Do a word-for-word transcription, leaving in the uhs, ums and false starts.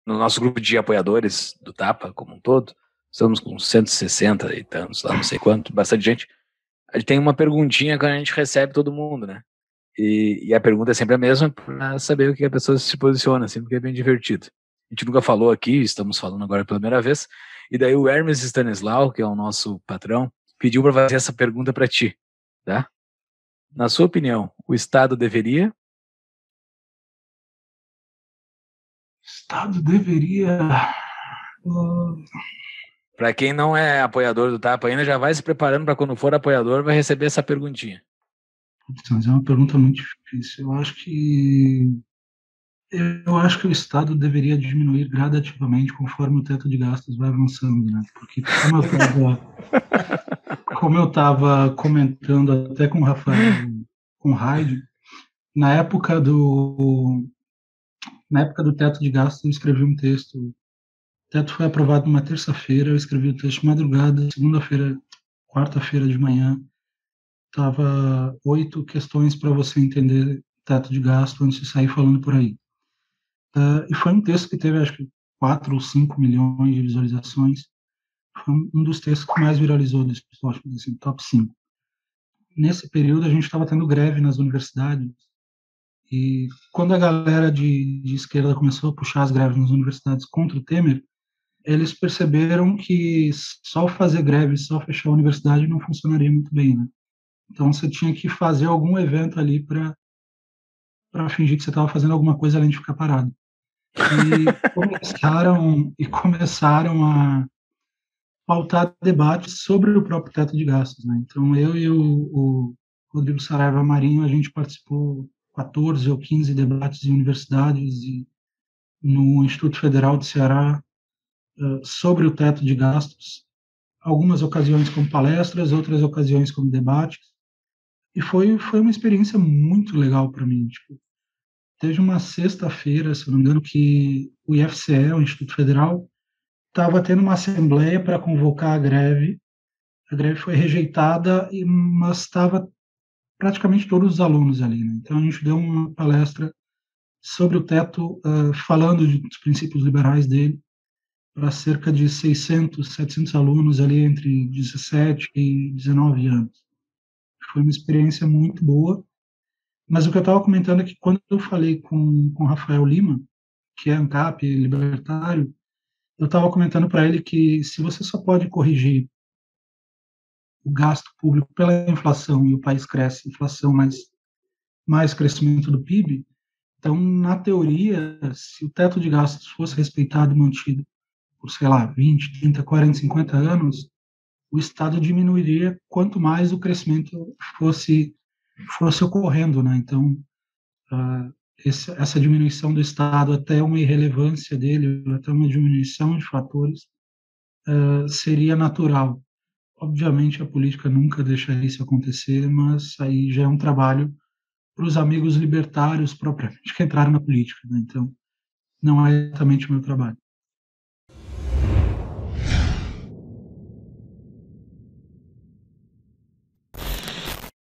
no nosso grupo de apoiadores do Tapa, como um todo, estamos com cento e sessenta e tantos, lá não sei quanto, bastante gente. A gente tem uma perguntinha que a gente recebe todo mundo, né? E, e a pergunta é sempre a mesma para saber o que a pessoa se posiciona, assim, porque é bem divertido. A gente nunca falou aqui, estamos falando agora pela primeira vez. E daí o Hermes Stanislau, que é o nosso patrão, pediu para fazer essa pergunta para ti, tá? Na sua opinião, o Estado deveria? Estado deveria. Uh, Para quem não é apoiador do Tapa ainda, já vai se preparando para quando for apoiador, vai receber essa perguntinha. Mas é uma pergunta muito difícil. Eu acho que eu acho que o Estado deveria diminuir gradativamente conforme o teto de gastos vai avançando, né? Porque como eu estava como eu estava comentando até com o Rafael, com o Raid, na época do na época do teto de gastos eu escrevi um texto. O teto foi aprovado numa terça-feira, eu escrevi o texto de madrugada, segunda-feira, quarta-feira de manhã, tava oito questões para você entender teto de gasto antes de sair falando por aí. Uh, e foi um texto que teve, acho que, quatro ou cinco milhões de visualizações. Foi um dos textos que mais viralizou desse pessoal, acho que assim, top cinco. Nesse período, a gente estava tendo greve nas universidades. E quando a galera de, de esquerda começou a puxar as greves nas universidades contra o Temer, eles perceberam que só fazer greve, só fechar a universidade não funcionaria muito bem, né? Então você tinha que fazer algum evento ali para para fingir que você estava fazendo alguma coisa além de ficar parado. E começaram e começaram a pautar debates sobre o próprio teto de gastos, né? Então eu e o, o Rodrigo Saraiva Marinho, a gente participou quatorze ou quinze debates em universidades e no Instituto Federal de Ceará uh, sobre o teto de gastos, algumas ocasiões como palestras, outras ocasiões como debates, e foi foi uma experiência muito legal para mim. Tipo, teve uma sexta-feira, se não me engano, que o I F C E, o Instituto Federal, estava tendo uma assembleia para convocar a greve. A greve foi rejeitada, mas estava praticamente todos os alunos ali, né? Então a gente deu uma palestra sobre o teto, uh, falando de, dos princípios liberais dele, para cerca de seiscentos, setecentos alunos ali entre dezessete e dezenove anos. Foi uma experiência muito boa, mas o que eu estava comentando é que quando eu falei com com Rafael Lima, que é ANCAP, libertário, eu estava comentando para ele que se você só pode corrigir o gasto público pela inflação e o país cresce, inflação mais, mais crescimento do P I B, então, na teoria, se o teto de gastos fosse respeitado e mantido por, sei lá, vinte, trinta, quarenta, cinquenta anos, o Estado diminuiria quanto mais o crescimento fosse, fosse ocorrendo, né? Então, uh, esse, essa diminuição do Estado até uma irrelevância dele, até uma diminuição de fatores, uh, seria natural. Obviamente, a política nunca deixaria isso acontecer, mas aí já é um trabalho para os amigos libertários propriamente que entraram na política, né? Então, não é exatamente o meu trabalho.